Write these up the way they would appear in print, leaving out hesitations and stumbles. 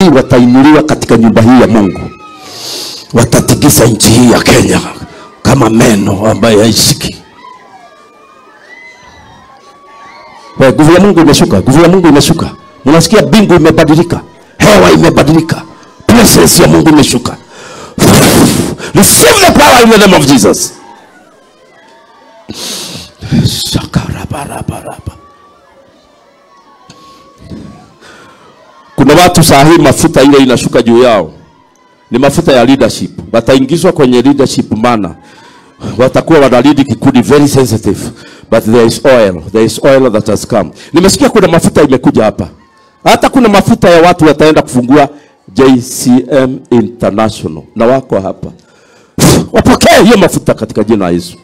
watainuliwa katika nyumba hii ya Mungu. Watatikisa nchi hii ya Kenya kama meno ambayo haishiki. Nguvu ya Mungu imeshuka, nguvu ya Mungu imeshuka. Mnasikia bingu imebadilika, hewa imebadilika, presence ya Mungu imeshuka. Receive the power in the name of Jesus. Kuna watu sahihi mafuta ile inashuka juu yao. Ni mafuta ya leadership. Wataingizwa kwenye leadership mana. Watakuwa wanalidi kikundi very sensitive. But there is oil. There is oil that has come. Nimesikia kuna mafuta imekuja hapa. Hata kuna mafuta ya watu wataenda kufungua JCM International. Na wako hapa. Wapokee hiyo mafuta katika jina la Yesu.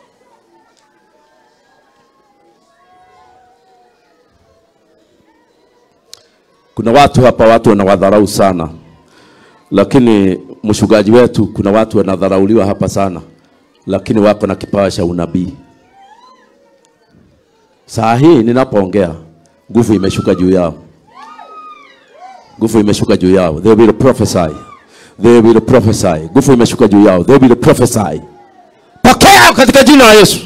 Kuna watu hapa, watu wanawadharau sana. Lakini mchungaji wetu, kuna watu wanadharauliwa hapa sana. Lakini wako na kipawa cha unabii. Saa hii ninapoongea, nguvu imeshuka juu yao. Nguvu imeshuka juu yao. They will prophesy. They will prophesy. Nguvu imeshuka juu yao. They will prophesy. Pokea katika jina la Yesu.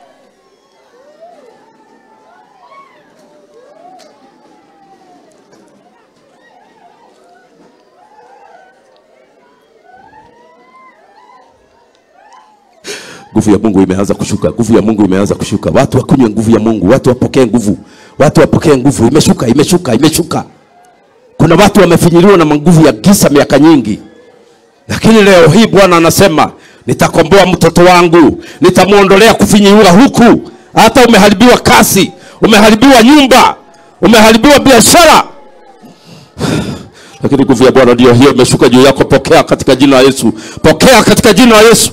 Nguvu ya Mungu imeanza kushuka. Nguvu ya Mungu imeanza kushuka. Watu wakunywe nguvu ya Mungu. Watu wapokee nguvu. Watu wapokee nguvu. Imeshuka, imeshuka, imeshuka. Kuna watu wamefinyiliwa na nguvu ya giza miaka nyingi. Lakini leo hii Bwana anasema, nitakomboa mtoto wangu. Nitamuondolea kufinyiliwa huku. Hata umeharibiwa kazi, umeharibiwa nyumba, umeharibiwa biashara. Lakini nguvu ya Bwana ndio hiyo imeshuka juu yako. Pokea katika jina la Yesu. Pokea katika jina la Yesu.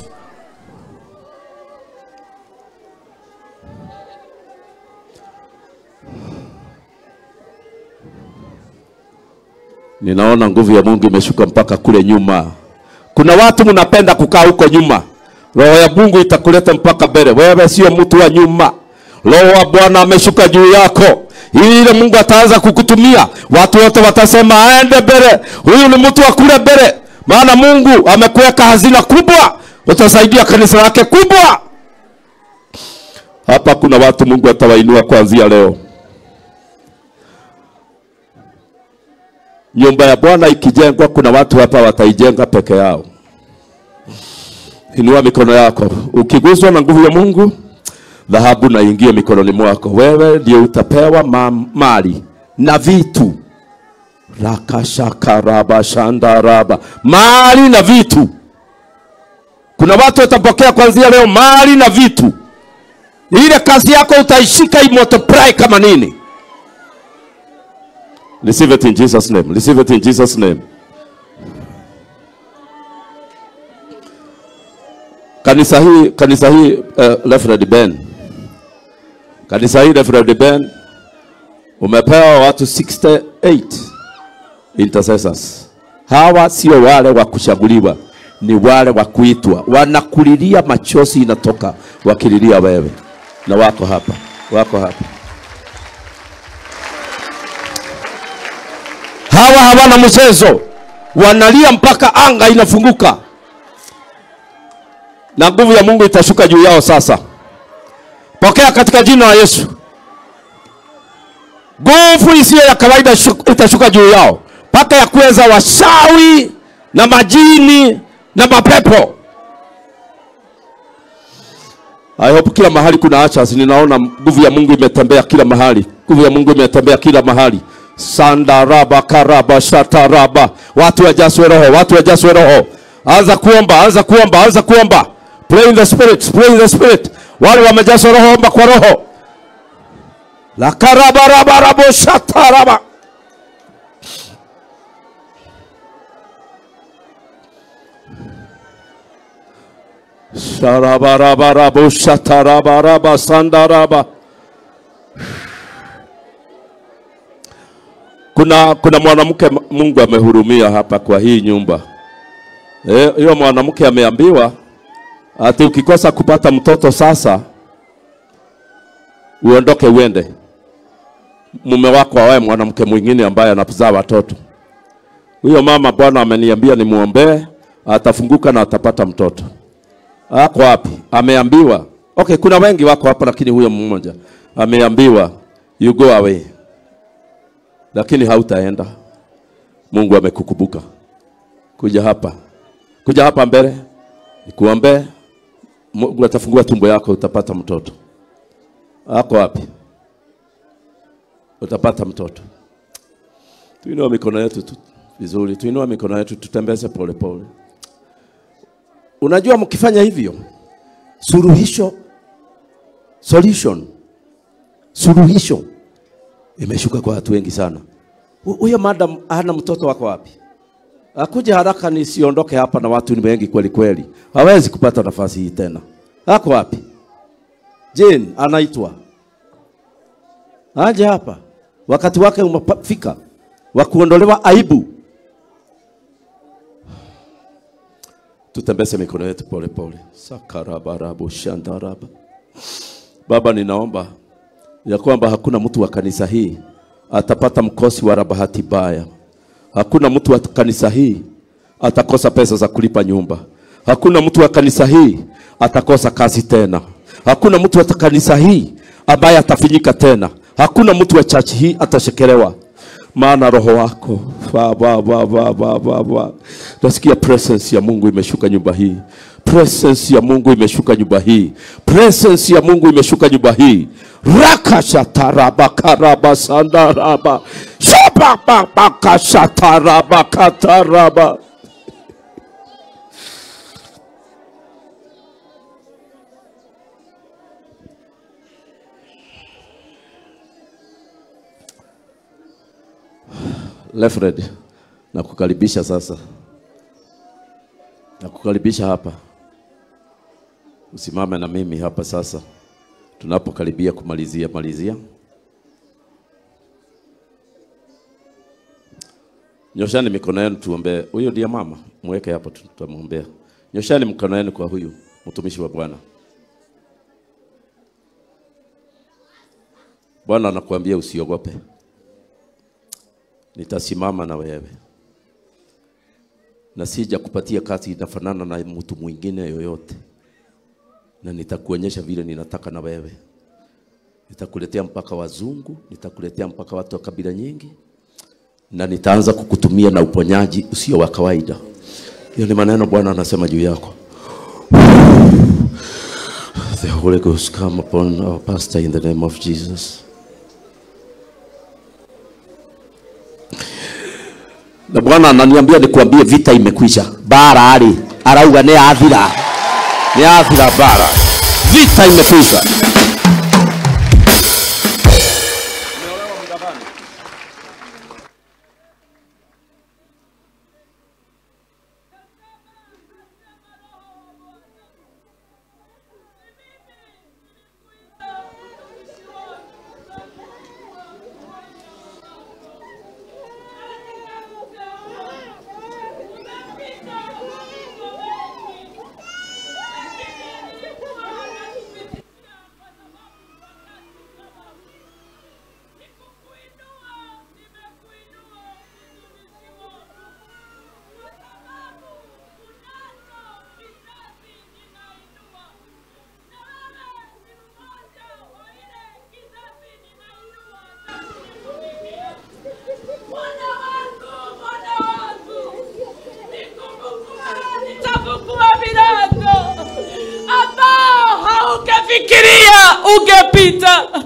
Ninaona nguvu ya Mungu imeshuka mpaka kule nyuma. Kuna watu mnapenda kukaa huko nyuma. Roho ya Mungu itakuleta mpaka mbele. Wewe sio mtu wa nyuma. Roho wa Bwana ameshuka juu yako. Ile Mungu ataanza kukutumia. Watu wote watasema aende mbele. Huyu ni mtu wa kule mbele. Maana Mungu amekuweka hazina kubwa. Utasaidia kanisa lake kubwa. Hapa kuna watu Mungu atawainua kuanzia leo. Nyumba ya Bwana ikijengwa, kuna watu hapa wataijenga peke yao. Inua mikono yako. Ukiguswa na nguvu ya Mungu, dhahabu na ingie mikononi mwako. Wewe ndio utapewa mali na vitu. Rakashakaraba shandaraba. Mali na vitu. Kuna watu watapokea kuanzia leo mali na vitu. Ile kazi yako utaishika imultiply kama nini. Receive it in Jesus' name. Receive it in Jesus' name. Kanisa hii Reverend Ben. Kanisa hii Reverend Ben umepewa watu 68 intercessors. Hawa sio wale wa kuchaguliwa, ni wale wa kuitwa. Wanakulilia, machozi inatoka wakililia wewe. Na wako hapa. Wako hapa. Hawa hawana mchezo. Wanalia mpaka anga inafunguka. Na nguvu ya Mungu itashuka juu yao sasa. Pokea katika jina la Yesu. Nguvu isiyo ya kawaida itashuka juu yao. Paka ya kuweza washawi na majini na mapepo. I hope kila mahali kuna achas. Ninaona nguvu ya Mungu imetembea kila mahali. Nguvu ya Mungu imetembea kila mahali. Sandaraba karaba shataraba. Watu wajazwe roho, watu wajazwe roho. Anza kuomba, anza kuomba, anza kuomba. Pray in the spirit, pray in the spirit. Wale wamejazwa roho, omba kwa roho. La karaba raba rabo shataraba. Sharaba raba rabo shataraba raba sandaraba. Kuna mwanamke Mungu amehurumia hapa kwa hii nyumba. Hiyo mwanamke ameambiwa ati ukikosa kupata mtoto sasa uondoke uende. Mume wako awe mwanamke mwingine ambaye anazaa watoto. Huyo mama Bwana ameniambia nimuombee, atafunguka na atapata mtoto. Ako wapi? Ameambiwa. Okay, kuna wengi wako hapa lakini huyo mmoja ameambiwa you go away. Lakini hautaenda. Mungu amekukumbuka. Kuja hapa. Kuja hapa mbele. Nikuombe. Mungu atafungua tumbo yako, utapata mtoto. Ako wapi? Utapata mtoto. Tuinua mikono yetu vizuri. Tuinua mikono yetu tutembeze pole pole. Unajua mkifanya hivyo, suluhisho imeshuka kwa watu wengi sana. Huyo madam hana mtoto wako wapi? Akuja haraka nisiondoke hapa na watu ni wengi kweli kweli. Hawezi kupata nafasi hii tena. Ako wapi? Jane anaitwa. Aje hapa. Wakati wake umefika wa kuondolewa aibu. Tutembeze mikono yetu pole pole. Sakaraba rabo shandaraba. Baba, ninaomba ya kwamba hakuna mtu wa kanisa hii atapata mkosi wa bahati mbaya. Hakuna mtu wa kanisa hii atakosa pesa za kulipa nyumba. Hakuna mtu wa kanisa hii atakosa kazi tena. Hakuna mtu wa kanisa hii ambaye atafinyika tena. Hakuna mtu wa church hii atashekelewa. Maana roho wako nasikia presence ya Mungu imeshuka nyumba hii. Presence ya Mungu imeshuka nyumba hii. Presence ya Mungu imeshuka nyumba hii. Rakashataraba karaba sandaraba. Shababa kashataraba kataraba. Lefred, nakukaribisha sasa. Nakukaribisha hapa. Usimame na mimi hapa sasa. Tunapokaribia kumalizia. Nyoshani mikono yenu tuombe. Huyo ndiye mama, mweke hapo tutamwombea. Nyoshani mikono yenu kwa huyu mtumishi wa Bwana. Bwana anakuambia usiogope. Nitasimama na wewe. Na sija kupatia kazi inafanana na mtu mwingine yoyote. Na nitakuonyesha vile ninataka na wewe. Nitakuletea mpaka wazungu, nitakuletea mpaka watu wa kabila nyingi. Na nitaanza kukutumia na uponyaji usio wa kawaida. Hiyo ni maneno Bwana anasema juu yako. The Holy Ghost come upon our pastor in the name of Jesus. Na Bwana ananiambia nikuambie vita imekwisha. Bara ali arauga ni athira. Ni athira bara. Vita imekwisha. Fikiria ungepita.